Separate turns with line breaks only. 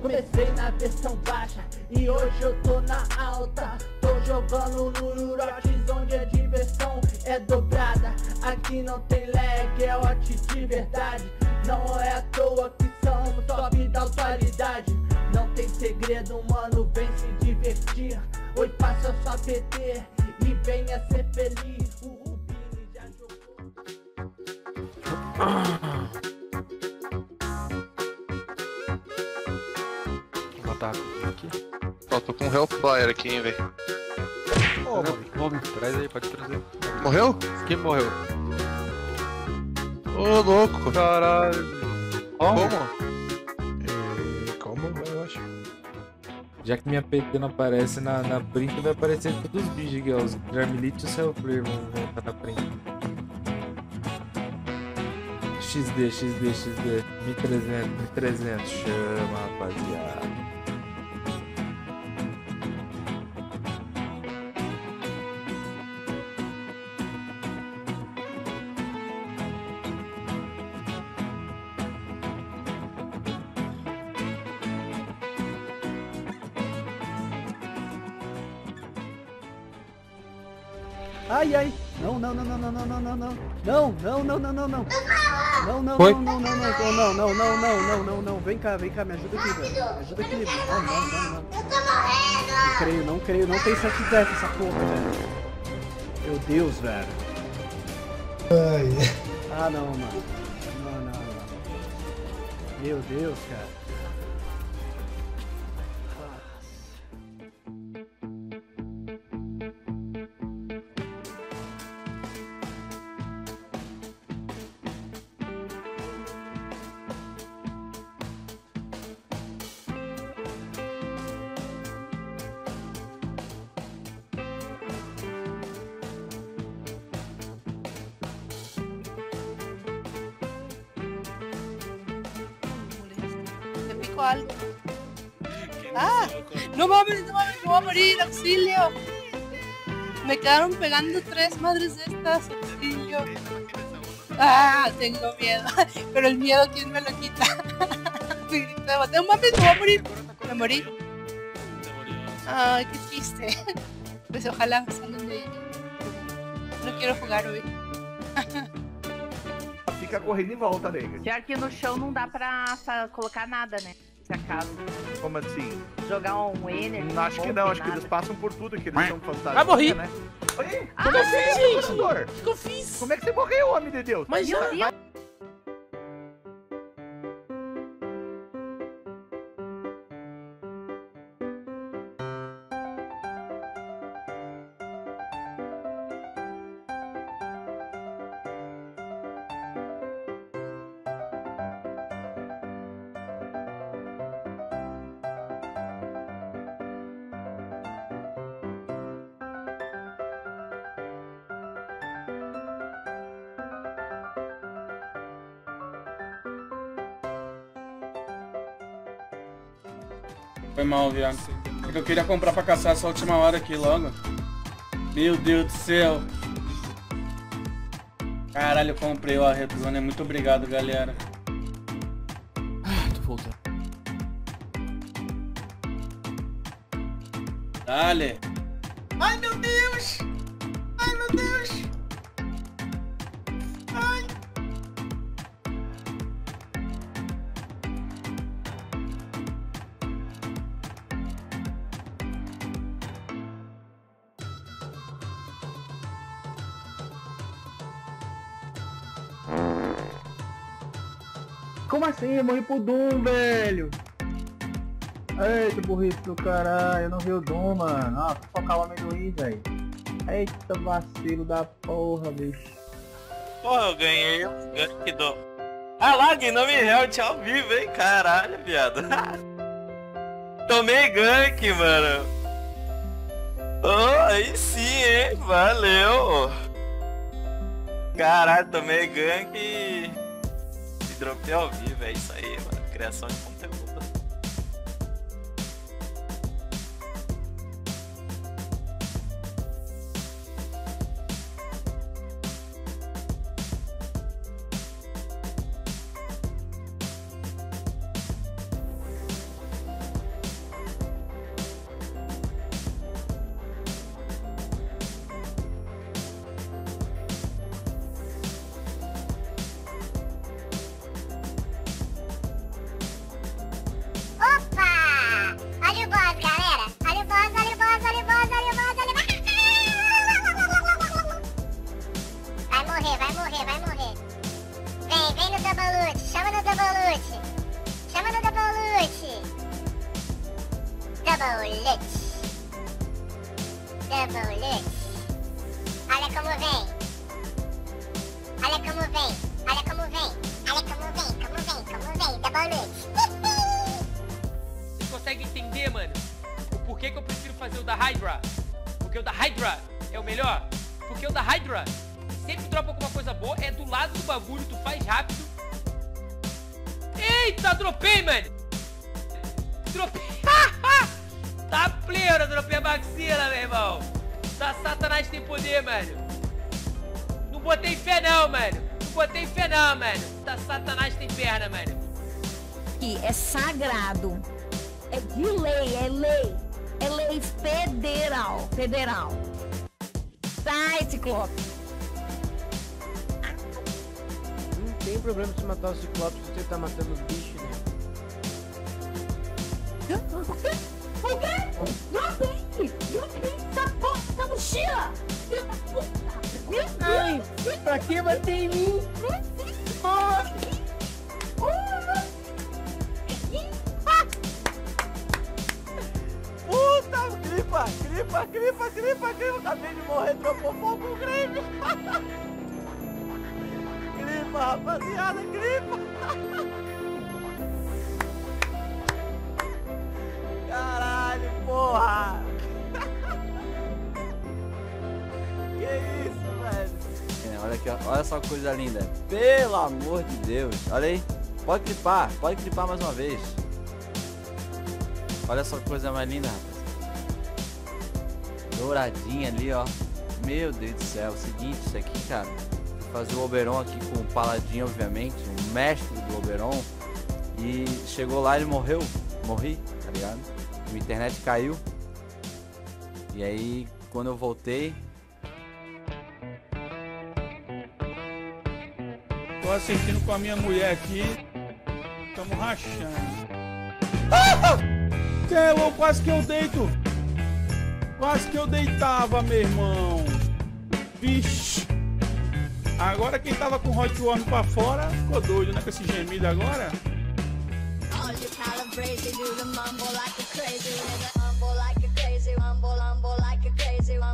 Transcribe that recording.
Comecei na versão baixa e hoje eu tô na alta. Tô jogando no Urotes onde a diversão é dobrada. Aqui não tem lag, é hot de verdade. Não é à toa que somos top da atualidade. Não tem segredo, mano, vem se divertir. Oi, passa sua PT e venha ser feliz. O Rubini já jogou.
Vou botar aqui.
Ó, tô com um Hellfire aqui, hein, velho.
Vamos, traz aí, pode trazer.
Morreu?
Quem morreu?
Ô, louco.
Caralho.
Como?
Como? Eu acho.
Já que minha PT não aparece na print, vai aparecer todos os bichos aqui, ó. Os Dramilite e o Selflare vão voltar na print. XD, 1300, chama, rapaziada.
Ai, ai. Não. Não. Não. Vem cá, me ajuda aqui, velho. Me ajuda aqui, velho. Não.
Eu tô morrendo!
Não creio. Não tem 7 death essa porra, velho. Meu Deus, velho.
Ai.
Ah, não, mano. Não. Meu Deus, cara.
¡Ah! ¡No mames! ¡Me voy a morir! ¡Auxilio! Me quedaron pegando 3 madres de estas. ¡Auxilio! ¡Ah! Tengo miedo. Pero el miedo, ¿quién me lo quita? Me grité, ¡no mames! ¡Me voy a morir! Me morí. ¡Ay, qué triste! Pues ojalá salgan de ahí. No quiero jugar hoy.
Fica correndo em volta, nega.
Já que no chão não dá pra colocar nada, né? Se acaso.
Como assim?
Jogar um Energy.
Acho que não, acho que eles passam por tudo que eles são fantásticos.
Vai morrer!
Né?
Como assim, gente? O
O
que eu fiz?
Como é que você morreu, homem de Deus?
Mas já... Foi mal, viado. É que eu queria comprar pra caçar essa última hora aqui logo. Meu Deus do céu. Caralho, eu comprei o Retzone. Muito obrigado, galera. Tô voltando. Dale. Ai, meu Deus. Ai, meu Deus. Ai.
Como assim? Eu morri pro Doom, velho. Eita, burrice do caralho. Eu não vi o Doom, mano. Ah, vou focar o amendoim, velho. Eita, vacilo da porra, bicho.
Porra, eu ganhei um gank do... Ah lá, Gnome Health ao vivo, hein? Caralho, viado. Tomei gank, mano. Oh, aí sim, hein? Valeu. Caralho, tomei gank e dropei ao vivo. É isso aí, mano. Criação de conteúdo.
Double Lutz. Double Lutz. Olha como vem. Olha como vem. Olha como vem. Olha como vem. Como vem. Como vem. Double Lutz.
Vocês conseguem entender, mano? O porquê que eu prefiro fazer o da Hydra? Porque o da Hydra é o melhor. Porque o da Hydra sempre dropa alguma coisa boa. É do lado do bagulho. Tu faz rápido. Eita, dropei, mano. Dropei. Tá pleura, dropei a maxila, meu irmão. Tá, Satanás tem poder, mano. Não botei fé não, mano. Não botei fé não, mano. Tá, Satanás tem perna, mano.
Que é sagrado. É de lei, é lei. É lei federal. Federal. Sai, Ciclope.
Não tem problema de matar o Ciclope se você tá matando os bichos, né?
O quê? Dropei essa porra da mochila! Filha da puta! Meu Deus!
Pra que bater em mim?
Puta, gripa! Acabei de morrer, dropou fogo no gripe! Gripa, rapaziada, gripa! Caralho, porra! Que isso, velho?
Olha aqui, ó. Olha só que coisa linda. Pelo amor de Deus. Olha aí. Pode clipar mais uma vez. Olha só que coisa mais linda, rapaz. Douradinha ali, ó. Meu Deus do céu. Seguinte, isso aqui, cara. Vou fazer o Oberon aqui com o Paladin, obviamente. O mestre do Oberon. E chegou lá, ele morreu. Morri, tá ligado? A internet caiu. E aí, quando eu voltei...
Tô assistindo com a minha mulher aqui. Tamo rachando. Que é louco, quase que eu deito. Quase que eu deitava, meu irmão. Vixe. Agora quem tava com o Hot Worm pra fora ficou doido, né? Com esse gemido agora.
Crazy, do the mumble like a crazy, nigga. Humble like a crazy, humble like a crazy.